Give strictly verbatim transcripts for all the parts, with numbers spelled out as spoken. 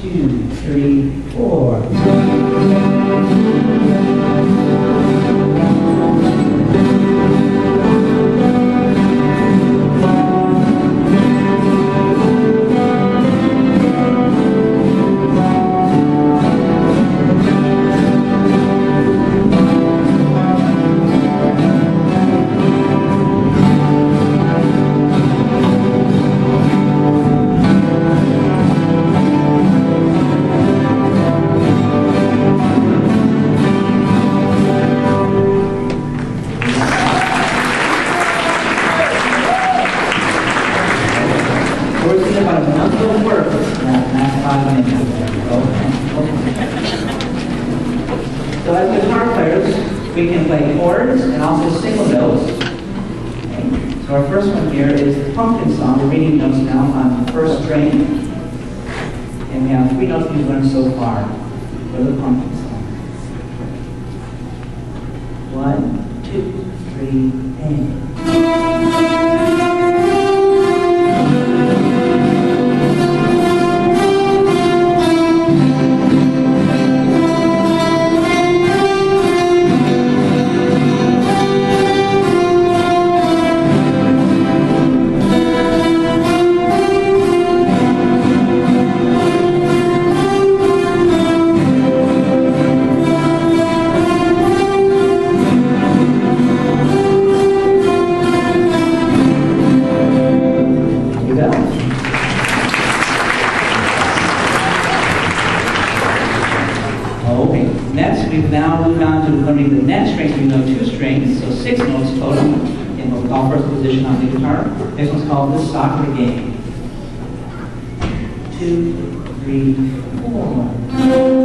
two, three, four. So as guitar players, we can play chords and also single notes. Okay. So our first one here is the pumpkin song. We're reading notes now on the first string. And we have three notes we've learned so far for the pumpkin song. One, two, three, and... We've now moved on to learning the next strings. We know two strings, so six notes total in what we call first position on the guitar. This one's called the soccer game. Two, three, four.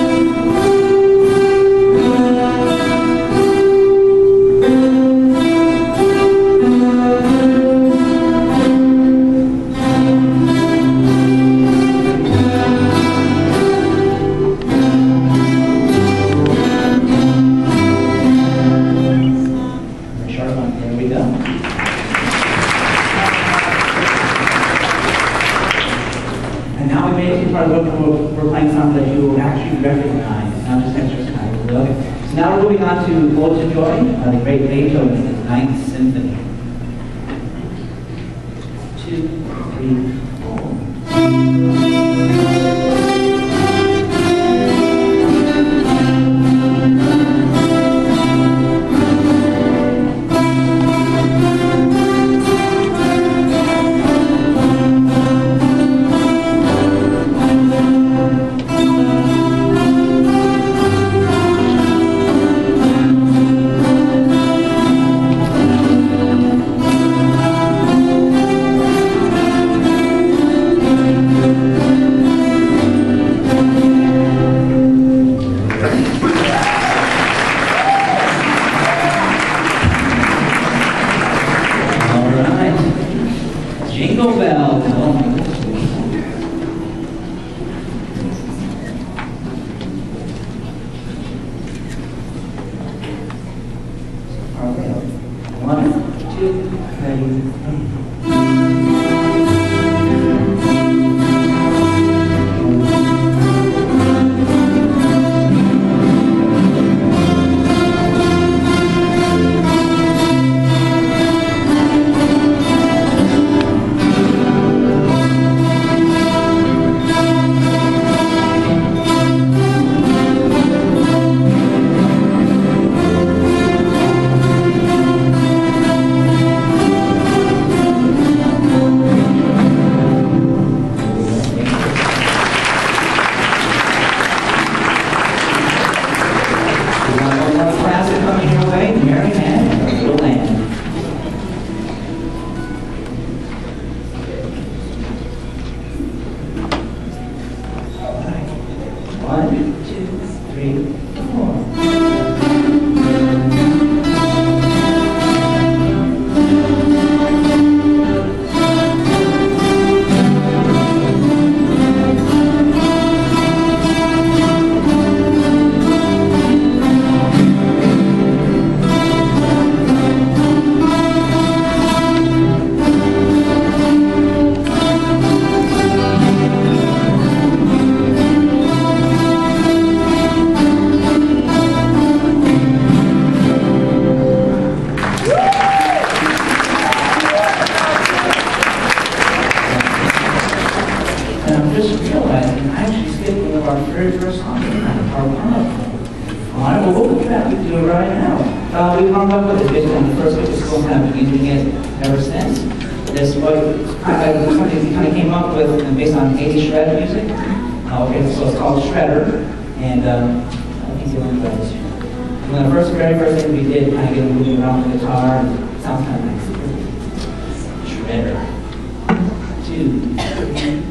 We're playing something that you will actually recognize, not just exercise. Okay. So now we're moving on to Ode to Joy, uh, the great Beethoven's Ninth Symphony. Two, three, four. Jingle bells. Oh my goodness. Okay. One, two, three. and I'm just realizing I actually skipped one of our very first songs, our warm-up. All right, well, we'll try to do it right now. Uh, we hung up with it based on the first week of school, and have been using it ever since. This was kind of, something we kind of came up with based on eighties shred music. Uh, okay, so it's called Shredder, and um, I think you'll enjoy this. When the first, very first thing we did, kind of get moving around the guitar, and it sounds kind of nice. Shredder. Two, three.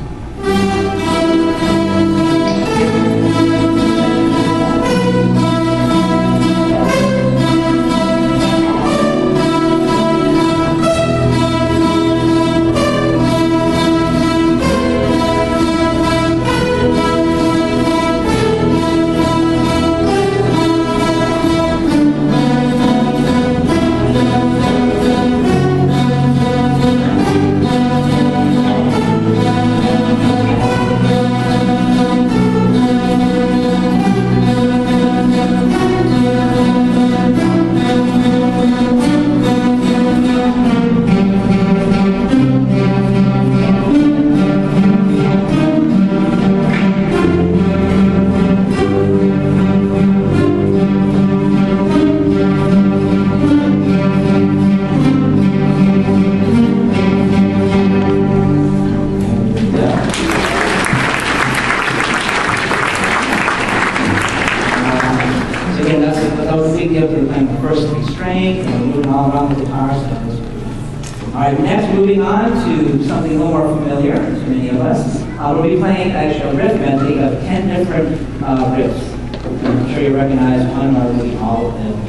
Alright, next moving on to something a little more familiar to many of us. Uh, we'll be playing actually a riff medley of ten different uh, riffs. I'm sure you recognize one or maybe all of them.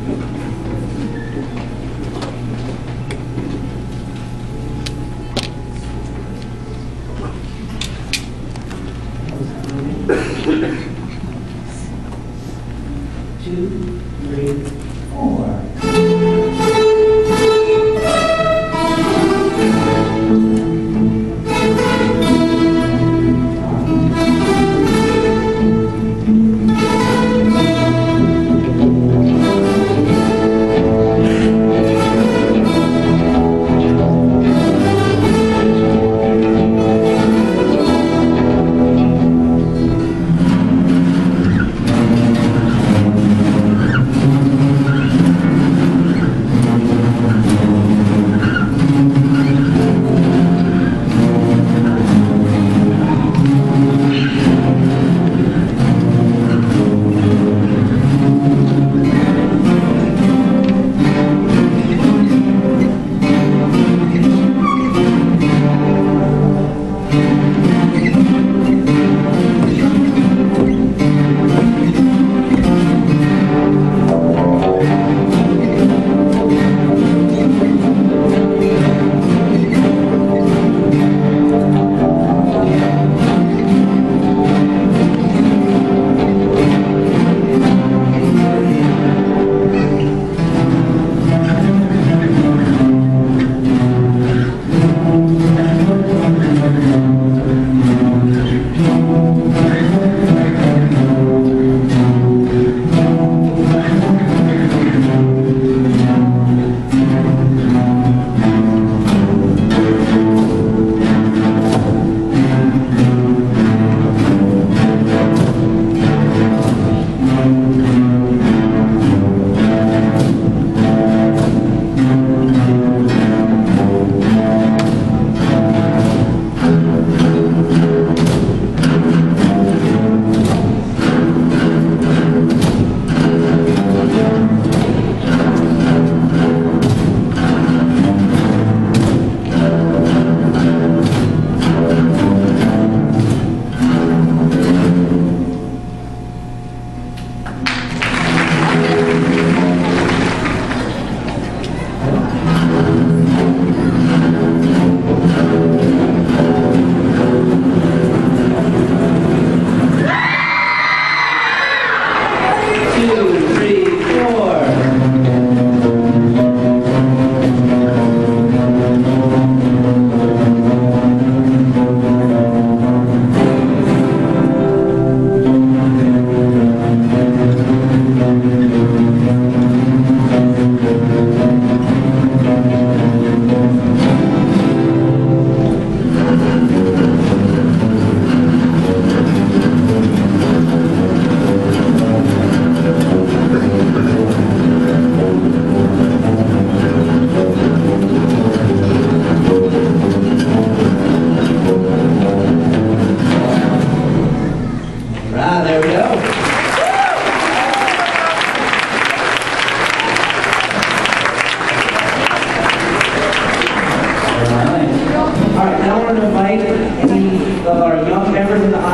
Two, three, four. young members in the